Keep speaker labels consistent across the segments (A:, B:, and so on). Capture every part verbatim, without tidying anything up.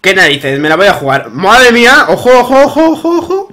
A: ¿Qué narices? Me la voy a jugar. ¡Madre mía! ¡Ojo, ojo, ojo, ojo, ojo!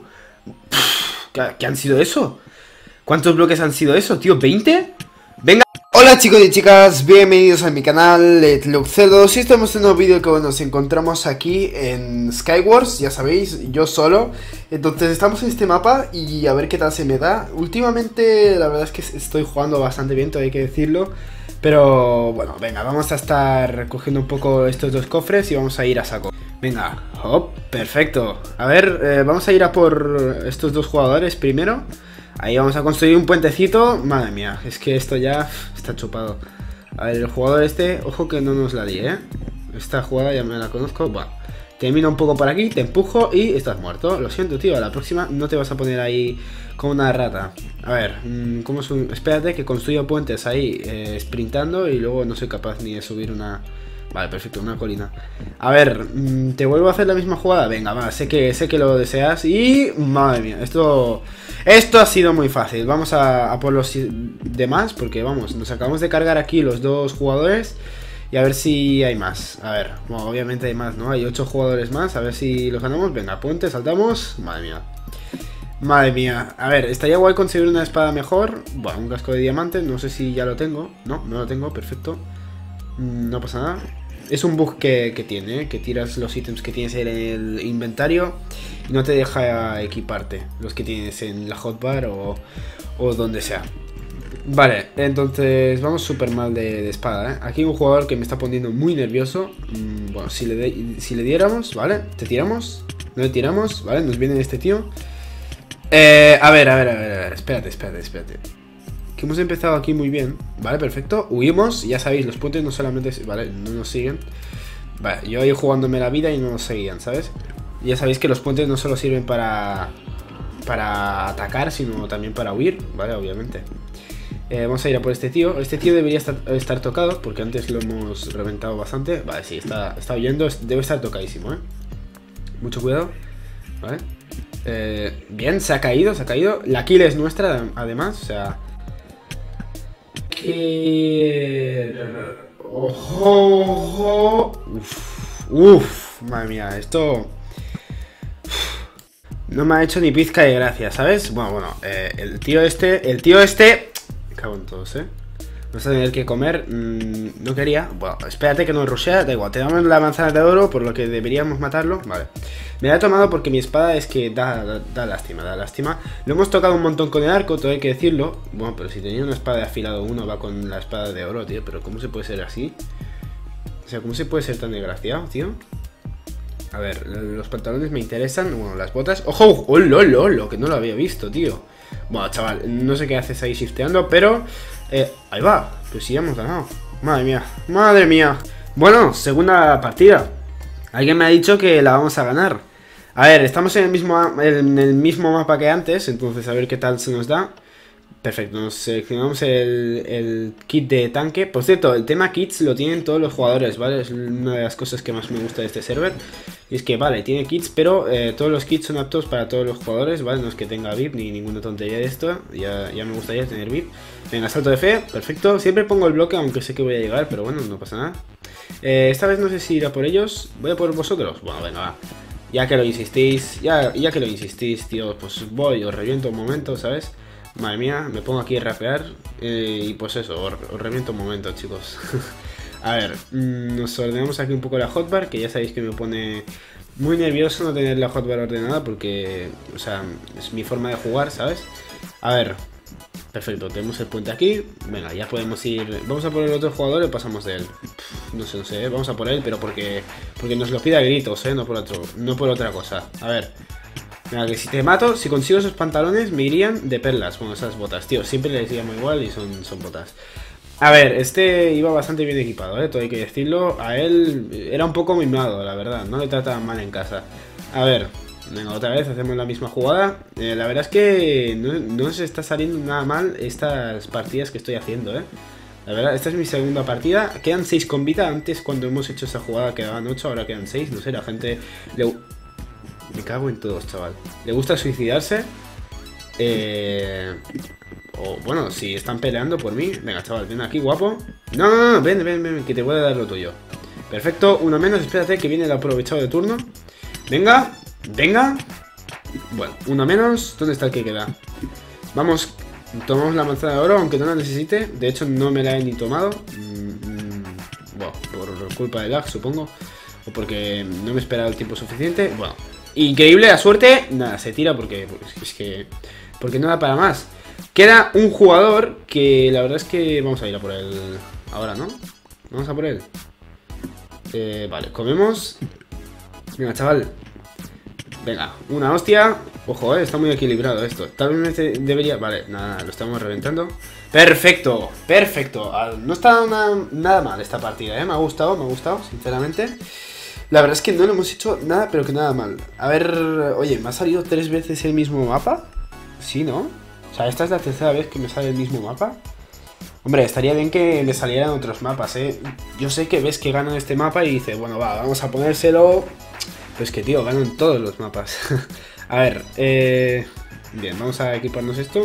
A: ¿Qué, ¿Qué han sido eso? ¿Cuántos bloques han sido eso, tío? ¿veinte? Venga. Hola chicos y chicas, bienvenidos a mi canal LetLuxcerdos. Y estamos en un nuevo vídeo que nos encontramos aquí en Skywars, ya sabéis, yo solo. Entonces estamos en este mapa y a ver qué tal se me da. Últimamente la verdad es que estoy jugando bastante bien, todo hay que decirlo. Pero bueno, venga, vamos a estar cogiendo un poco estos dos cofres y vamos a ir a saco. Venga, hop, perfecto. A ver, eh, vamos a ir a por estos dos jugadores primero. Ahí vamos a construir un puentecito. Madre mía, es que esto ya está chupado. A ver, el jugador este, ojo que no nos la di, ¿eh? Esta jugada ya me la conozco. Bueno, termino un poco por aquí, te empujo y estás muerto. Lo siento, tío, a la próxima no te vas a poner ahí como una rata. A ver, ¿cómo es un... Espérate que construyo puentes ahí, eh, sprintando y luego no soy capaz ni de subir una... Vale, perfecto, una colina. A ver, ¿te vuelvo a hacer la misma jugada? Venga, va, sé que, sé que lo deseas. Y, madre mía, esto Esto ha sido muy fácil. Vamos a, a por los demás, porque vamos, nos acabamos de cargar aquí los dos jugadores. Y a ver si hay más. A ver, bueno, obviamente hay más, ¿no? Hay ocho jugadores más, a ver si los ganamos. Venga, puente, saltamos. Madre mía. Madre mía, a ver, estaría guay conseguir una espada mejor. Bueno, un casco de diamante, no sé si ya lo tengo. No, no lo tengo, perfecto. No pasa nada. Es un bug que, que tiene, ¿eh? Que tiras los ítems que tienes en el inventario y no te deja equiparte los que tienes en la hotbar o, o donde sea. Vale, entonces vamos súper mal de, de espada, ¿eh? Aquí hay un jugador que me está poniendo muy nervioso. mm, Bueno, si le, de, si le diéramos, ¿vale? Te tiramos, no le tiramos, ¿vale? Nos viene este tío. eh, A ver, a ver, a ver, a ver, espérate, espérate, espérate. Que hemos empezado aquí muy bien. Vale, perfecto. Huimos. Ya sabéis, los puentes no solamente... Vale, no nos siguen. Vale, yo ahí jugándome la vida y no nos seguían, ¿sabes? Ya sabéis que los puentes no solo sirven para... Para atacar, sino también para huir. Vale, obviamente. eh, Vamos a ir a por este tío. Este tío debería estar, estar tocado, porque antes lo hemos reventado bastante. Vale, sí, está, está huyendo. Debe estar tocadísimo, ¿eh? Mucho cuidado. Vale. eh, Bien, se ha caído, se ha caído. La kill es nuestra, además, o sea... Que... Ojo, ojo. Uf, uf, madre mía, esto uf, no me ha hecho ni pizca de gracia, ¿sabes? Bueno, bueno, eh, el tío este, el tío este, me cago en todos, ¿eh? Vamos a tener que comer, mmm, no quería. Bueno, espérate que nos rushea, da igual, te damos la manzana de oro, por lo que deberíamos matarlo. Vale, me la he tomado porque mi espada es que da, da, da lástima, da lástima. Lo hemos tocado un montón con el arco, todo hay que decirlo. Bueno, pero si tenía una espada de afilado uno va con la espada de oro, tío. Pero ¿cómo se puede ser así? O sea, ¿cómo se puede ser tan desgraciado, tío? A ver, los pantalones me interesan. Bueno, las botas. ¡Ojo! ¡Oh, lo, lo, lo! Que no lo había visto, tío. Bueno, chaval, no sé qué haces ahí shifteando, pero... Eh, ahí va, pues sí hemos ganado. Madre mía, madre mía. Bueno, segunda partida. Alguien me ha dicho que la vamos a ganar. A ver, estamos en el mismo, en el mismo mapa que antes, entonces a ver qué tal se nos da. Perfecto, nos seleccionamos el, el kit de tanque. Por cierto, el tema kits lo tienen todos los jugadores, ¿vale? Es una de las cosas que más me gusta de este server. Y es que, vale, tiene kits, pero eh, todos los kits son aptos para todos los jugadores, ¿vale? No es que tenga V I P ni ninguna tontería de esto. Ya, ya me gustaría tener V I P. Venga, salto de fe, perfecto. Siempre pongo el bloque, aunque sé que voy a llegar, pero bueno, no pasa nada. Eh, esta vez no sé si ir a por ellos. ¿Voy a por vosotros? Bueno, venga, va. Ya que lo insistís, ya, ya que lo insistís, tío, pues voy, os reviento un momento, ¿sabes? Madre mía, me pongo aquí a rapear eh, y pues eso, os, os reviento un momento, chicos. A ver, mmm, nos ordenamos aquí un poco la hotbar, que ya sabéis que me pone muy nervioso no tener la hotbar ordenada porque, o sea, es mi forma de jugar, ¿sabes? A ver, perfecto, tenemos el puente aquí. Venga, ya podemos ir, vamos a por el otro jugador y pasamos de él. Pff, no sé, no sé, vamos a por él, pero porque porque nos lo pide a gritos, ¿eh? No por, otro, no por otra cosa. A ver. Mira, que si te mato, si consigo esos pantalones me irían de perlas. Bueno, esas botas, tío, siempre les llamo igual y son, son botas. A ver, este iba bastante bien equipado, ¿eh? Todo hay que decirlo. A él era un poco mimado, la verdad, no le trataban mal en casa. A ver, venga, otra vez hacemos la misma jugada. eh, La verdad es que no, no se está saliendo nada mal estas partidas que estoy haciendo, ¿eh? La verdad, esta es mi segunda partida. Quedan seis con vida. Antes cuando hemos hecho esa jugada quedaban ocho, ahora quedan seis. No sé, la gente... Le... Me cago en todos, chaval. ¿Le gusta suicidarse? Eh... O bueno, si están peleando por mí. Venga, chaval, ven aquí, guapo. No, no, no, ven, ven, ven, que te voy a dar lo tuyo. Perfecto, uno menos, espérate que viene el aprovechado de turno. Venga, venga. Bueno, uno menos, ¿dónde está el que queda? Vamos, tomamos la manzana de oro, aunque no la necesite. De hecho, no me la he ni tomado. mm, Bueno, por culpa del lag, supongo. O porque no me he esperado el tiempo suficiente. Bueno, increíble la suerte. Nada, se tira porque es que porque no da para más. Queda un jugador que la verdad es que vamos a ir a por él ahora, ¿no? Vamos a por él. Eh, vale, comemos. Venga, chaval. Venga, una hostia. Ojo, eh, está muy equilibrado esto. Tal vez debería... Vale, nada, nada, lo estamos reventando. Perfecto, perfecto. Ah, no está una, nada mal esta partida, eh. Me ha gustado, me ha gustado, sinceramente. La verdad es que no le hemos hecho nada, pero que nada mal. A ver, oye, ¿me ha salido tres veces el mismo mapa? Sí, ¿no? O sea, esta es la tercera vez que me sale el mismo mapa. Hombre, estaría bien que me salieran otros mapas, ¿eh? Yo sé que ves que ganan este mapa y dice, bueno, va, vamos a ponérselo. Pues que, tío, ganan todos los mapas. A ver, eh... bien, vamos a equiparnos esto.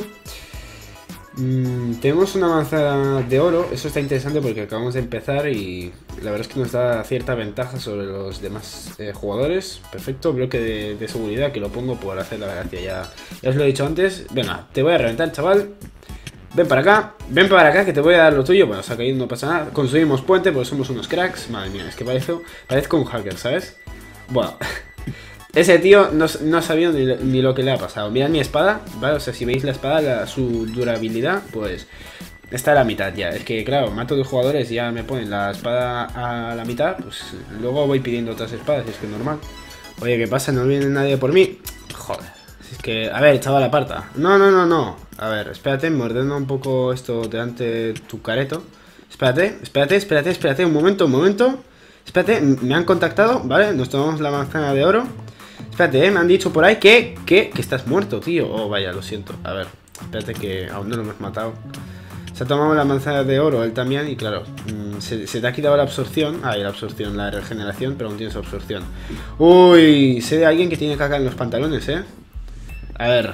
A: Mm, tenemos una manzana de oro. Eso está interesante porque acabamos de empezar y la verdad es que nos da cierta ventaja sobre los demás eh, jugadores. Perfecto, bloque de, de seguridad que lo pongo por hacer la gracia. Ya, ya os lo he dicho antes. Venga, te voy a reventar, chaval. Ven para acá, ven para acá que te voy a dar lo tuyo. Bueno, se ha caído, no pasa nada. Construimos puente porque somos unos cracks. Madre mía, es que parezco, parezco un hacker, ¿sabes? Bueno, ese tío no, no ha sabido ni, ni lo que le ha pasado. Mirad mi espada, ¿vale? O sea, si veis la espada, la, su durabilidad, pues está a la mitad ya. Es que, claro, mato dos jugadores y ya me ponen la espada a la mitad. Pues luego voy pidiendo otras espadas y es que es normal. Oye, ¿qué pasa? ¿No viene nadie por mí? Joder. Es que, a ver, chaval, aparta. No, no, no, no. A ver, espérate, mordendo un poco esto delante de tu careto. Espérate, espérate, espérate, espérate, un momento, un momento. Espérate, me han contactado, ¿vale? Nos tomamos la manzana de oro. Espérate, ¿eh? Me han dicho por ahí que, que, que estás muerto, tío. Oh, vaya, lo siento. A ver, espérate que aún no lo hemos matado. Se ha tomado la manzana de oro, él también. Y claro, se, se te ha quitado la absorción. Ah, y la absorción, la regeneración, pero aún tienes absorción. Uy, sé de alguien que tiene caca en los pantalones, ¿eh? A ver.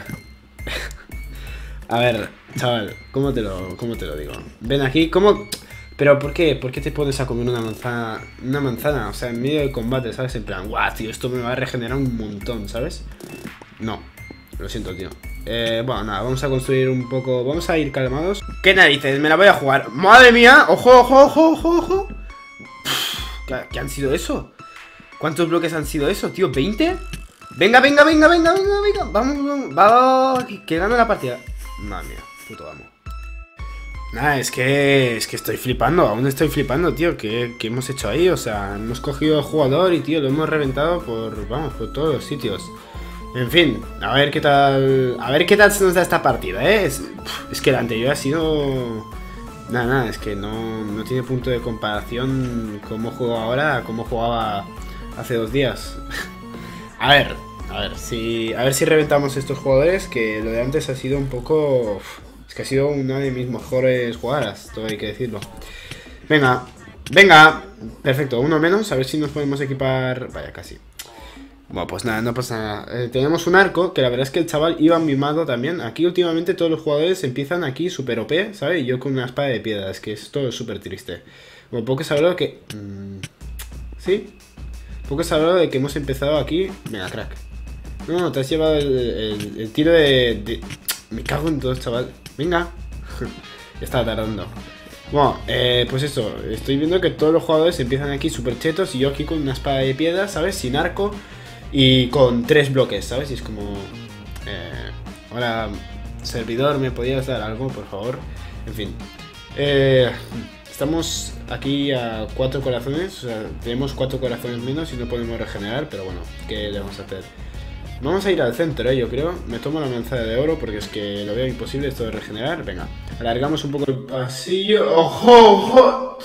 A: A ver, chaval, ¿cómo te lo, cómo te lo digo? Ven aquí, ¿cómo...? Pero ¿por qué? ¿Por qué te pones a comer una manzana? Una manzana, o sea, en medio del combate, ¿sabes? En plan, guau, tío, esto me va a regenerar un montón, ¿sabes? No, lo siento, tío. Eh, bueno, nada, vamos a construir un poco... Vamos a ir calmados. ¿Qué narices? Me la voy a jugar. ¡Madre mía! ¡Ojo, ojo, ojo, ojo, ojo! ¿Qué, ¿Qué han sido eso? ¿Cuántos bloques han sido eso, tío? ¿veinte? Venga, venga, venga, venga, venga, venga. Vamos, vamos, vamos, que, que gano la partida. Madre mía, puto amo. Nada, es que es que estoy flipando, aún estoy flipando, tío. ¿Qué, qué hemos hecho ahí? O sea, hemos cogido al jugador y, tío, lo hemos reventado por, vamos, por todos los sitios. En fin, a ver qué tal, a ver qué tal se nos da esta partida, ¿eh? Es, es que la anterior ha sido... Nada, nada, es que no, no tiene punto de comparación cómo juego ahora a cómo jugaba hace dos días. A ver, a ver, si, a ver si reventamos estos jugadores, que lo de antes ha sido un poco... Es que ha sido una de mis mejores jugadas, todo hay que decirlo. Venga, venga. Perfecto, uno menos, a ver si nos podemos equipar... Vaya, casi. Bueno, pues nada, no pasa nada. Eh, tenemos un arco, que la verdad es que el chaval iba mimado también. Aquí últimamente todos los jugadores empiezan aquí super O P, ¿sabes? Y yo con una espada de piedra, es que esto es súper triste. Bueno, poco se ha hablado que... Mmm, ¿sí? Poco se ha hablado de que hemos empezado aquí... Venga, crack. No, no, te has llevado el, el, el tiro de, de... Me cago en todo, chaval. Venga. Ya estaba tardando. Bueno, eh, pues eso. Estoy viendo que todos los jugadores empiezan aquí súper chetos y yo aquí con una espada de piedra, ¿sabes? Sin arco y con tres bloques, ¿sabes? Y es como... Eh, hola, servidor, ¿me podías dar algo, por favor? En fin. Eh, estamos aquí a cuatro corazones. O sea, tenemos cuatro corazones menos y no podemos regenerar, pero bueno, ¿qué le vamos a hacer? Vamos a ir al centro, ¿eh? Yo creo. Me tomo la manzana de oro porque es que lo veo imposible esto de regenerar. Venga, alargamos un poco el pasillo. ¡Ojo, ojo!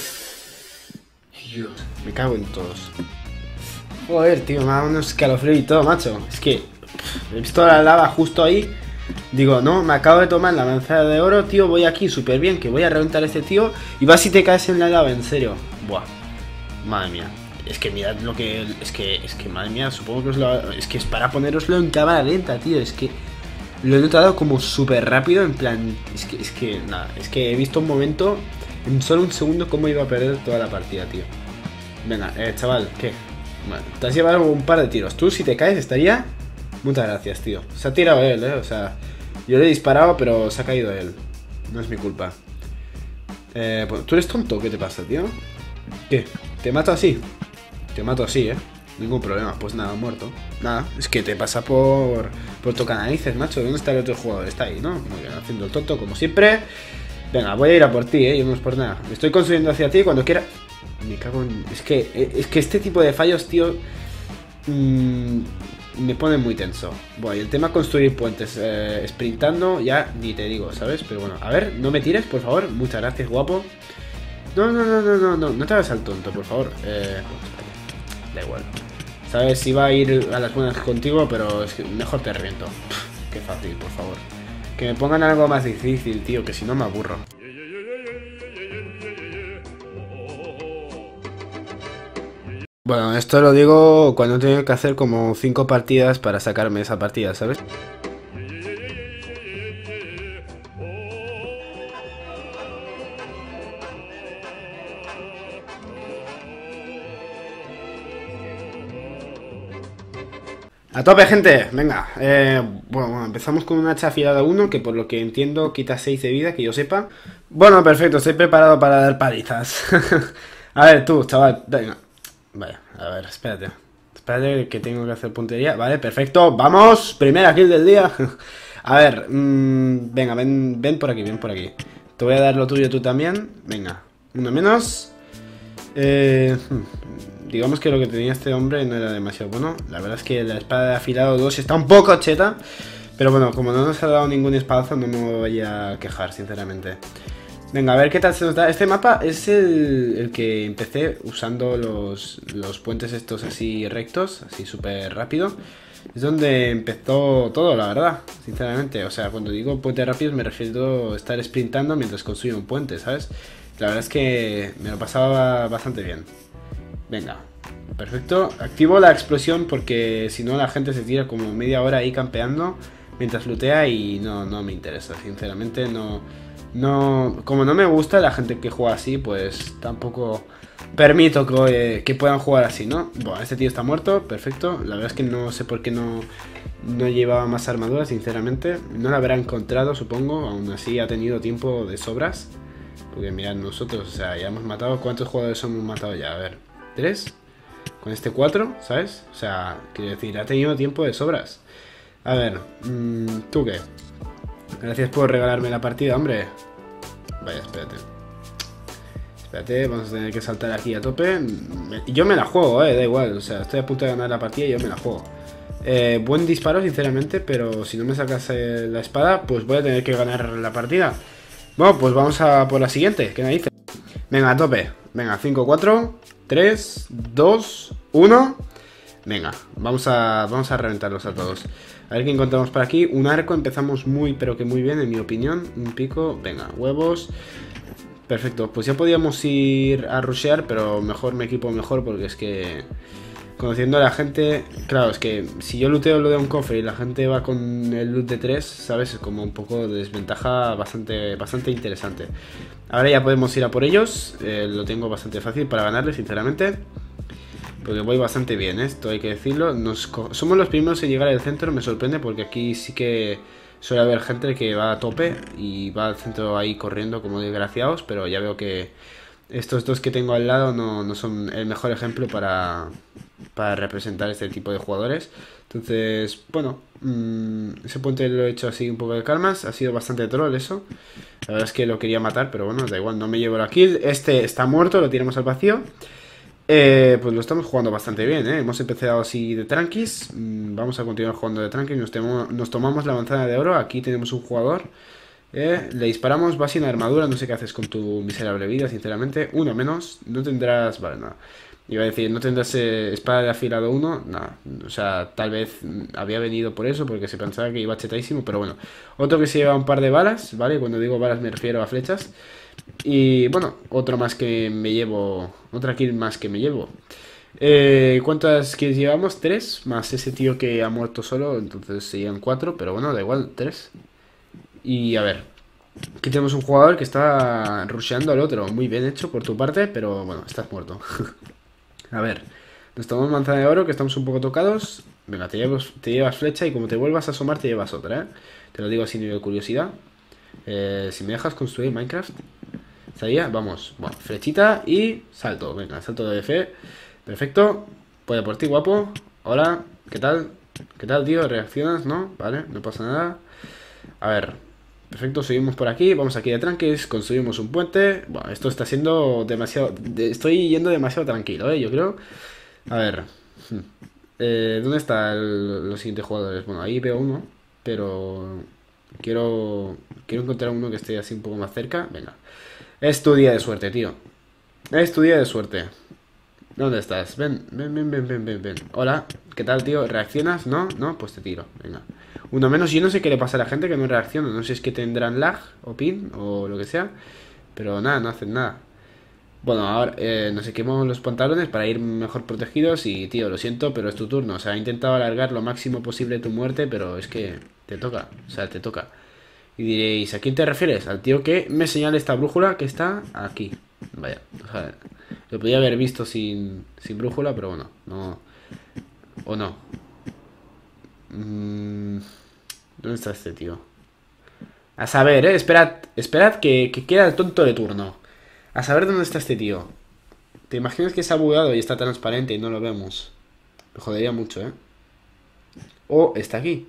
A: Dios, me cago en todos. Joder, tío, me ha dado un escalofrío y todo, macho. Es que pff, he visto la lava justo ahí. Digo, no, me acabo de tomar la manzana de oro, tío. Voy aquí súper bien, que voy a reventar a este tío. Y vas y te caes en la lava, en serio. Buah, madre mía. Es que mirad lo que... Es que, es que madre mía, supongo que os lo... Es que es para poneroslo en cámara lenta, tío. Es que lo he notado como súper rápido, en plan... Es que, es que, nada, es que he visto un momento, en solo un segundo, cómo iba a perder toda la partida, tío. Venga, eh, chaval, ¿qué? Bueno, te has llevado un par de tiros. Tú, si te caes, estaría... Muchas gracias, tío. Se ha tirado él, eh. O sea, yo le he disparado, pero se ha caído él. No es mi culpa. Eh, pues, ¿tú eres tonto? ¿Qué te pasa, tío? ¿Qué? ¿Te mato así? Te mato así, eh. Ningún problema. Pues nada, muerto. Nada, es que te pasa por... Por tocar narices, macho. ¿Dónde está el otro jugador? Está ahí, ¿no? Muy bien, haciendo el tonto, como siempre. Venga, voy a ir a por ti, eh. Yo no es por nada. Me estoy construyendo hacia ti cuando quiera... Me cago en... Es que, es que este tipo de fallos, tío... Mmm, me pone muy tenso. Bueno, y el tema construir puentes eh, sprintando, ya ni te digo, ¿sabes? Pero bueno, a ver, no me tires, por favor. Muchas gracias, guapo. No, no, no, no, no, no, no te hagas al tonto, por favor. Eh, da igual. ¿Sabes? Iba a ir a las buenas contigo, pero es que mejor te reviento. Pff, qué fácil, por favor. Que me pongan algo más difícil, tío, que si no me aburro. Bueno, esto lo digo cuando tengo que hacer como cinco partidas para sacarme esa partida, ¿sabes? A tope, gente, venga. Eh, bueno, bueno, empezamos con una hacha afilada uno, que por lo que entiendo quita seis de vida, que yo sepa. Bueno, perfecto, estoy preparado para dar palizas. A ver, tú, chaval, venga. Vale, a ver, espérate. Espérate que tengo que hacer puntería. Vale, perfecto, vamos. Primera kill del día. A ver, mmm, venga, ven, ven por aquí, ven por aquí. Te voy a dar lo tuyo tú también. Venga, uno menos. Eh, digamos que lo que tenía este hombre no era demasiado bueno. La verdad es que la espada de afilado dos está un poco cheta. Pero bueno, como no nos ha dado ningún espadazo, no me voy a quejar, sinceramente. Venga, a ver qué tal se nos da. Este mapa es el, el que empecé usando los, los puentes estos así rectos, así súper rápido. Es donde empezó todo, la verdad, sinceramente. O sea, cuando digo puentes rápidos me refiero a estar sprintando mientras construyo un puente, ¿sabes? La verdad es que me lo pasaba bastante bien. Venga, perfecto. Activo la explosión porque si no la gente se tira como media hora ahí campeando mientras lootea y no, no me interesa, sinceramente no... No, como no me gusta la gente que juega así, pues tampoco permito que, eh, que puedan jugar así, ¿no? Bueno, este tío está muerto, perfecto. La verdad es que no sé por qué no, no llevaba más armadura, sinceramente. No la habrá encontrado, supongo. Aún así ha tenido tiempo de sobras. Porque mirad, nosotros, o sea, ya hemos matado. ¿Cuántos jugadores hemos matado ya? A ver, ¿tres? Con este cuatro, ¿sabes? O sea, quiero decir, ha tenido tiempo de sobras. A ver, mmm, ¿tú qué? Gracias por regalarme la partida, hombre. Vaya, espérate. Espérate, vamos a tener que saltar aquí a tope. Yo me la juego, eh, da igual. O sea, estoy a punto de ganar la partida y yo me la juego. Eh, buen disparo, sinceramente, pero si no me sacas eh, la espada, pues voy a tener que ganar la partida. Bueno, pues vamos a por la siguiente. ¿Qué me dice? Venga, a tope. Venga, cinco, cuatro, tres, dos, uno. Venga, vamos a, vamos a reventarlos a todos. A ver qué encontramos por aquí. Un arco, empezamos muy, pero que muy bien, en mi opinión. Un pico, venga, huevos. Perfecto, pues ya podíamos ir a rushear, pero mejor me equipo mejor porque es que... Conociendo a la gente... Claro, es que si yo looteo lo de un cofre y la gente va con el loot de tres, ¿sabes? Es como un poco de desventaja bastante, bastante interesante. Ahora ya podemos ir a por ellos. Eh, lo tengo bastante fácil para ganarles, sinceramente. Porque voy bastante bien, ¿eh? Esto hay que decirlo. Nos somos los primeros en llegar al centro, me sorprende porque aquí sí que suele haber gente que va a tope y va al centro ahí corriendo como desgraciados, pero ya veo que estos dos que tengo al lado no, no son el mejor ejemplo para, para representar este tipo de jugadores. Entonces, bueno, mmm, ese puente lo he hecho así un poco de calmas. Ha sido bastante troll eso. La verdad es que lo quería matar, pero bueno, da igual, no me llevo la kill. Este está muerto, lo tiramos al vacío. Eh, pues lo estamos jugando bastante bien, ¿eh? Hemos empezado así de tranquis. mm, Vamos a continuar jugando de tranquis. Nos, nos tomamos la manzana de oro. Aquí tenemos un jugador. eh, Le disparamos, va sin armadura. No sé qué haces con tu miserable vida, sinceramente. Uno menos, no tendrás... Vale, nada. Iba a decir, no tendrás eh, espada de afilado uno. Nada, o sea, tal vez había venido por eso, porque se pensaba que iba chetadísimo. Pero bueno, otro que se lleva un par de balas, ¿vale? Cuando digo balas me refiero a flechas. Y bueno, otro más que me llevo. Otra kill más que me llevo. eh, ¿Cuántas kills llevamos? Tres. Más ese tío que ha muerto solo. Entonces serían cuatro. Pero bueno, da igual, tres. Y a ver, aquí tenemos un jugador que está rusheando al otro. Muy bien hecho por tu parte, pero bueno, estás muerto. A ver, nos tomamos manzana de oro, que estamos un poco tocados. Venga, te llevas, te llevas flecha y como te vuelvas a asomar te llevas otra, ¿eh? Te lo digo así nivel de curiosidad. Eh, si me dejas construir Minecraft, ¿estaría? Vamos, bueno, flechita y salto. Venga, salto de fe. Perfecto. Voy a por ti, guapo. Hola, ¿qué tal? ¿Qué tal, tío? ¿Reaccionas? ¿No? Vale, no pasa nada. A ver, perfecto, subimos por aquí. Vamos aquí de tranquis, construimos un puente. Bueno, esto está siendo demasiado... de- estoy yendo demasiado tranquilo, ¿eh? Yo creo. A ver. hmm. Eh, ¿dónde están los siguientes jugadores? Bueno, ahí veo uno, pero quiero quiero encontrar uno que esté así un poco más cerca. Venga. Es tu día de suerte, tío. Es tu día de suerte. ¿Dónde estás? Ven, ven, ven, ven, ven, ven, ven. Hola, ¿qué tal, tío? ¿Reaccionas? ¿No? ¿No? Pues te tiro. Venga. Uno menos. Yo no sé qué le pasa a la gente que no reacciona. No sé si es que tendrán lag o pin o lo que sea. Pero nada, no hacen nada. Bueno, ahora eh, nos equipamos los pantalones para ir mejor protegidos y, tío, lo siento, pero es tu turno. O sea, he intentado alargar lo máximo posible tu muerte, pero es que te toca. O sea, te toca. Y diréis, ¿a quién te refieres? Al tío que me señala esta brújula que está aquí. Vaya, o sea, lo podía haber visto sin, sin brújula, pero bueno, no. O no. Mm, ¿dónde está este tío? A saber, eh, esperad, esperad que, que queda el tonto de turno. A saber dónde está este tío. ¿Te imaginas que se ha bugado y está transparente y no lo vemos? Me jodería mucho, ¿eh? O está aquí.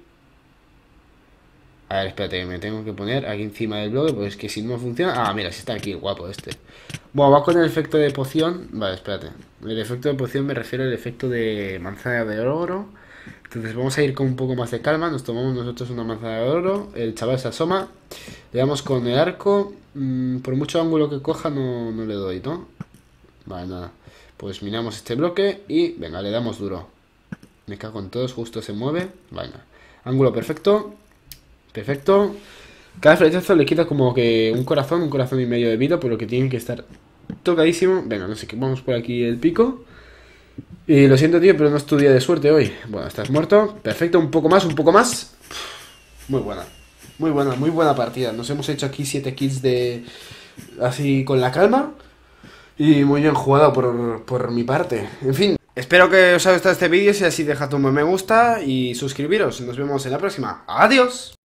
A: A ver, espérate, que me tengo que poner aquí encima del bloque, porque es que si no funciona... Ah, mira, si está aquí, el guapo este. Bueno, va con el efecto de poción. Vale, espérate. El efecto de poción me refiero al efecto de manzana de oro. Entonces vamos a ir con un poco más de calma. Nos tomamos nosotros una manzana de oro. El chaval se asoma. Le damos con el arco. Mm, por mucho ángulo que coja no, no le doy, ¿no? Vale, nada. Pues minamos este bloque y venga, le damos duro. Me cago en todos, justo se mueve. Venga. Ángulo perfecto. Perfecto. Cada flechazo le quita como que un corazón, un corazón y medio de vida, por lo que tiene que estar tocadísimo. Venga, no sé qué, vamos por aquí el pico. Y lo siento, tío, pero no es tu día de suerte hoy. Bueno, estás muerto. Perfecto, un poco más, un poco más. Muy buena. Muy buena, muy buena partida. Nos hemos hecho aquí siete kills de... así con la calma. Y muy bien jugado por, por mi parte. En fin, espero que os haya gustado este vídeo. Si así, dejad un buen me gusta y suscribiros. Nos vemos en la próxima. ¡Adiós!